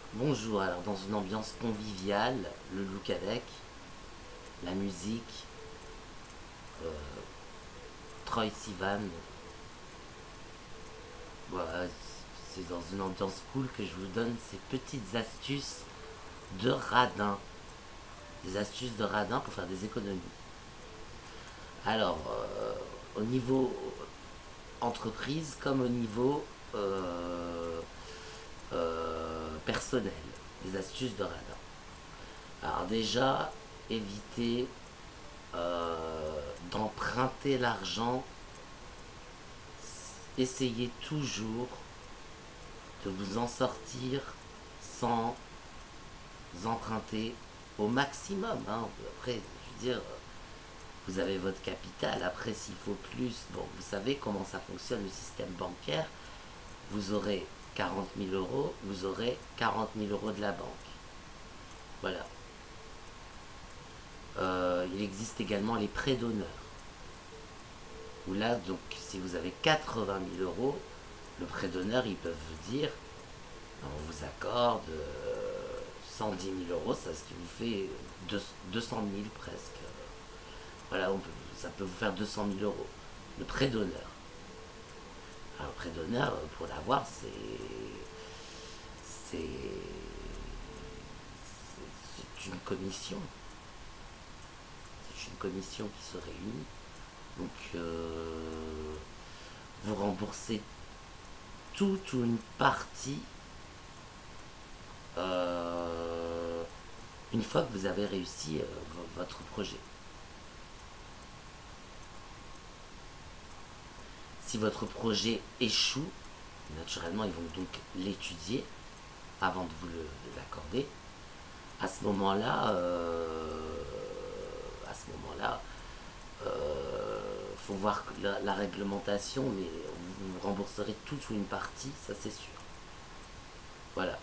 Bonjour, alors dans une ambiance conviviale, le look avec, la musique, Troye Sivan, voilà, c'est dans une ambiance cool que je vous donne ces petites astuces de radin. Des astuces de radin pour faire des économies. Alors, au niveau entreprise comme au niveau personnel, des astuces de radin. Alors déjà, évitez d'emprunter l'argent. Essayez toujours de vous en sortir sans emprunter au maximum, hein. Après, je veux dire, vous avez votre capital. Après, s'il faut plus, bon, vous savez comment ça fonctionne le système bancaire. Vous aurez 40 000 euros, vous aurez 40 000 euros de la banque. Voilà. Il existe également les prêts d'honneur. Où là, donc, si vous avez 80 000 euros, le prêt d'honneur, ils peuvent vous dire, on vous accorde 110 000 euros, ça, ce qui vous fait 200 000 presque. Voilà, ça peut vous faire 200 000 euros. Le prêt d'honneur. Alors, le prêt d'honneur, pour l'avoir, c'est une commission. C'est une commission qui se réunit. Donc, vous remboursez toute ou une partie une fois que vous avez réussi votre projet. Si votre projet échoue, naturellement, ils vont donc l'étudier avant de vous l'accorder. À ce moment-là, faut voir la réglementation, mais vous rembourserez toute ou une partie, ça c'est sûr. Voilà.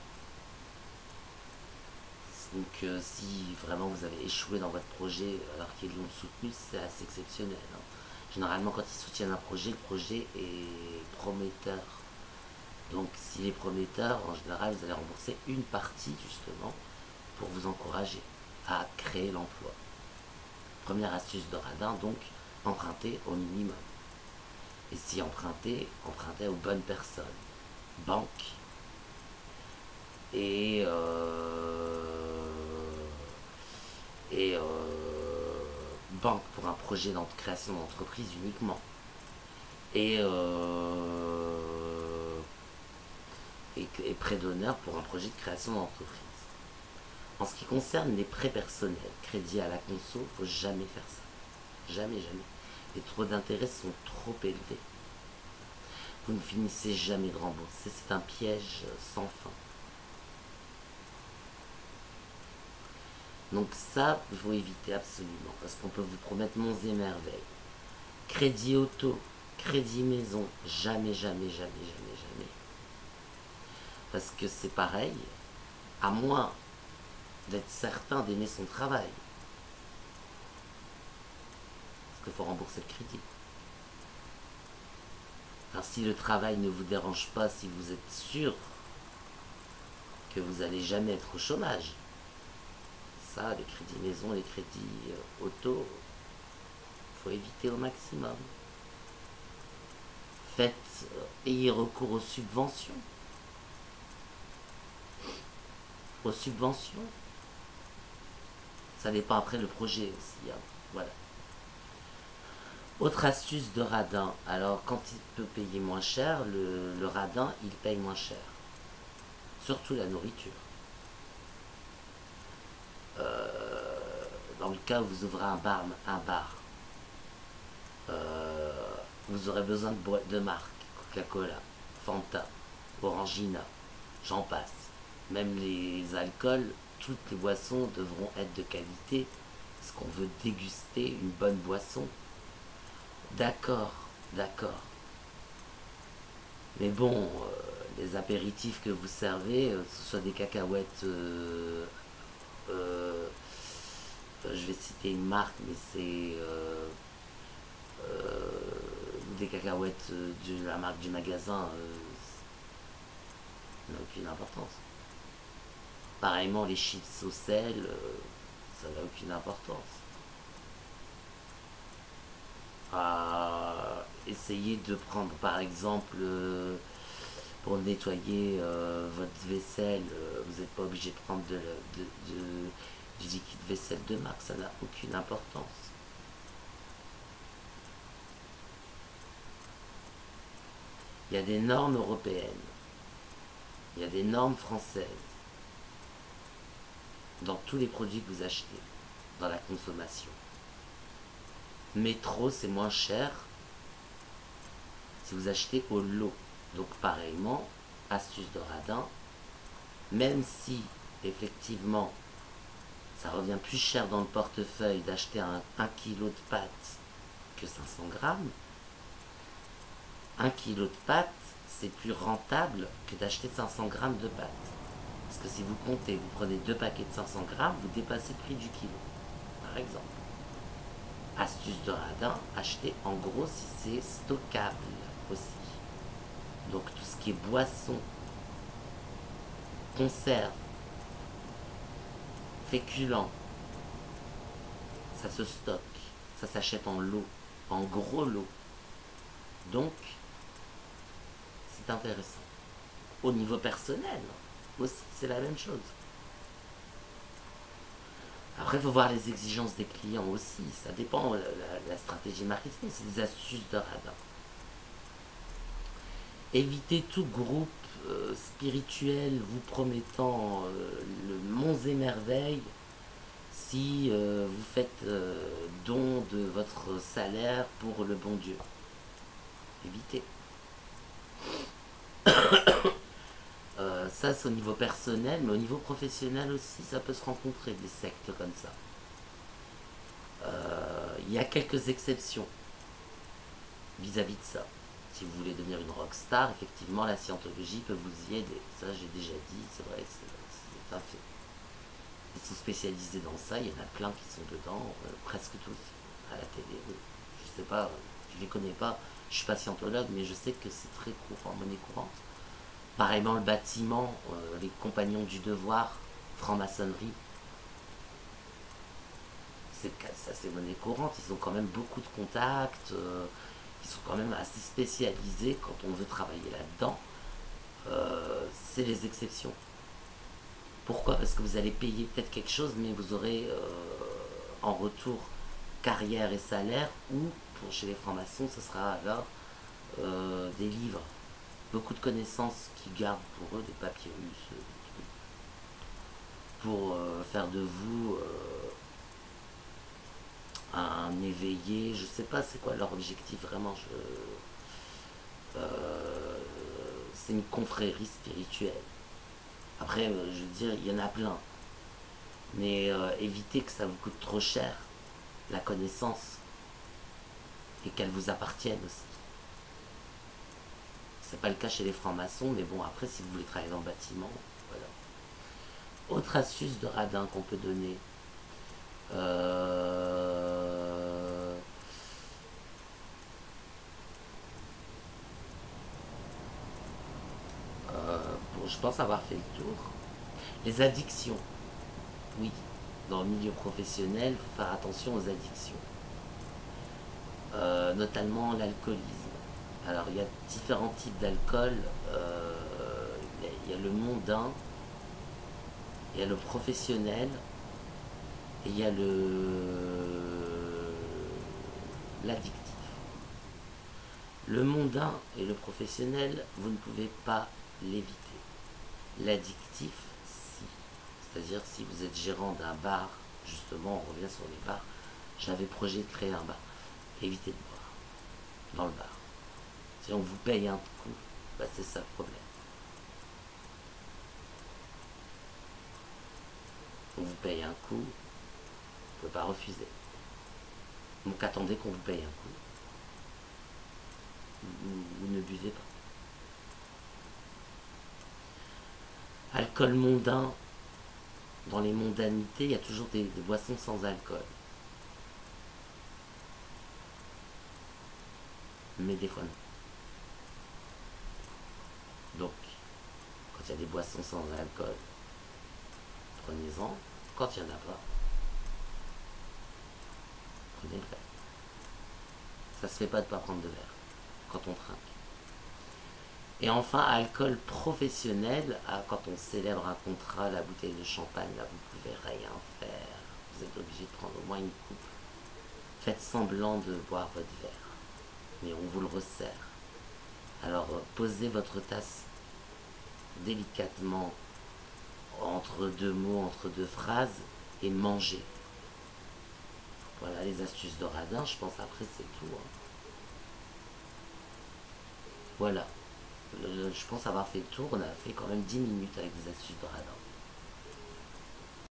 Donc si vraiment vous avez échoué dans votre projet alors qu'ils l'ont soutenu, c'est assez exceptionnel, hein. Généralement, quand ils soutiennent un projet, le projet est prometteur. Donc s'il est prometteur, en général, vous allez rembourser une partie justement pour vous encourager à créer l'emploi. Première astuce de radin, donc, emprunter au minimum. Et si empruntez, empruntez aux bonnes personnes. Banque et banque pour un projet de création d'entreprise uniquement. Et, et prêt d'honneur pour un projet de création d'entreprise. En ce qui concerne les prêts personnels, crédit à la conso, il ne faut jamais faire ça. Jamais, jamais. Les taux d'intérêt sont trop élevés. Vous ne finissez jamais de rembourser. C'est un piège sans fin. Donc ça, il faut éviter absolument. Parce qu'on peut vous promettre monts et merveilles. Crédit auto, crédit maison, jamais, jamais, jamais, jamais, jamais. Parce que c'est pareil, à moins d'être certain d'aimer son travail. Parce qu'il faut rembourser le crédit. Alors si le travail ne vous dérange pas, si vous êtes sûr que vous n'allez jamais être au chômage, ça, les crédits maison, les crédits auto, il faut éviter au maximum. Ayez recours aux subventions. Aux subventions. Ça dépend après le projet aussi, hein. Voilà. Autre astuce de radin. Alors, quand il peut payer moins cher, le radin, il paye moins cher. Surtout la nourriture. Dans le cas où vous ouvrez un bar, vous aurez besoin de boîtes de marque. Coca-Cola, Fanta, Orangina, j'en passe. Même les alcools, toutes les boissons devront être de qualité. Parce qu'on veut déguster une bonne boisson. D'accord, d'accord. Mais bon, les apéritifs que vous servez, que ce soit des cacahuètes, je vais citer une marque, mais c'est des cacahuètes de la marque du magasin, n'a aucune importance. Pareillement, les chips au sel, ça n'a aucune importance. Essayez de prendre par exemple pour nettoyer votre vaisselle, vous n'êtes pas obligé de prendre du liquide vaisselle de marque, ça n'a aucune importance. Il y a des normes européennes, il y a des normes françaises dans tous les produits que vous achetez, dans la consommation. Métro, c'est moins cher si vous achetez au lot. Donc pareillement, astuce de radin, même si effectivement ça revient plus cher dans le portefeuille d'acheter un kg de pâtes que 500 grammes, 1 kg de pâtes c'est plus rentable que d'acheter 500 grammes de pâtes. Parce que si vous comptez, vous prenez 2 paquets de 500 grammes, vous dépassez le prix du kilo, par exemple. Astuce de radin, acheter en gros si c'est stockable aussi. Donc tout ce qui est boisson, conserve, féculent, ça se stocke, ça s'achète en lot, en gros lot. Donc c'est intéressant. Au niveau personnel aussi, c'est la même chose. Après, il faut voir les exigences des clients aussi. Ça dépend, la stratégie marketing, c'est des astuces de radin. Évitez tout groupe spirituel vous promettant le monts et merveilles si vous faites don de votre salaire pour le bon Dieu. Évitez. Ça, c'est au niveau personnel, mais au niveau professionnel aussi, ça peut se rencontrer, des sectes comme ça. Il y a quelques exceptions vis-à-vis de ça. Si vous voulez devenir une rockstar, effectivement, la scientologie peut vous y aider. Ça, j'ai déjà dit, c'est vrai, c'est un fait. Ils sont spécialisés dans ça, il y en a plein qui sont dedans, presque tous, à la télé. Je sais pas, je les connais pas, je suis pas scientologue, mais je sais que c'est très courant, monnaie courante. Pareillement, le bâtiment, les compagnons du devoir, franc-maçonnerie, ça c'est monnaie courante, ils ont quand même beaucoup de contacts, ils sont quand même assez spécialisés quand on veut travailler là-dedans. C'est les exceptions. Pourquoi? Parce que vous allez payer peut-être quelque chose, mais vous aurez en retour carrière et salaire, ou pour chez les francs-maçons, ce sera alors des livres, beaucoup de connaissances qui gardent pour eux, des papyrus, des trucs, pour faire de vous un éveillé. Je sais pas c'est quoi leur objectif vraiment. C'est une confrérie spirituelle. Après, je veux dire, il y en a plein. Mais évitez que ça vous coûte trop cher, la connaissance, et qu'elle vous appartienne aussi. C'est pas le cas chez les francs-maçons, mais bon, après, si vous voulez travailler dans le bâtiment, voilà. Autre astuce de radin qu'on peut donner. Bon, je pense avoir fait le tour. Les addictions. Oui, dans le milieu professionnel, il faut faire attention aux addictions. Notamment l'alcoolisme. Alors, il y a différents types d'alcool. Il y a le mondain, il y a le professionnel, et il y a l'addictif. Le mondain et le professionnel, vous ne pouvez pas l'éviter. L'addictif, si. C'est-à-dire si vous êtes gérant d'un bar, justement, on revient sur les bars, j'avais projet de créer un bar. Évitez de boire dans le bar. Si on vous paye un coup, bah c'est ça le problème. On vous paye un coup, vous ne pouvez pas refuser. Donc attendez qu'on vous paye un coup. Vous ne buvez pas. Alcool mondain, dans les mondanités, il y a toujours des boissons sans alcool. Mais des fois non. Donc, quand il y a des boissons sans alcool, prenez-en. Quand il n'y en a pas, prenez le verre. Ça se fait pas de pas prendre de verre quand on trinque. Et enfin, alcool professionnel, quand on célèbre un contrat, la bouteille de champagne, là vous pouvez rien faire. Vous êtes obligé de prendre au moins une coupe. Faites semblant de boire votre verre, mais on vous le resserre. Alors posez votre tasse délicatement entre deux mots, entre deux phrases, et mangez. Voilà les astuces de radin, je pense après c'est tout. Hein. Voilà. Je pense avoir fait le tour, on a fait quand même 10 minutes avec des astuces de radin.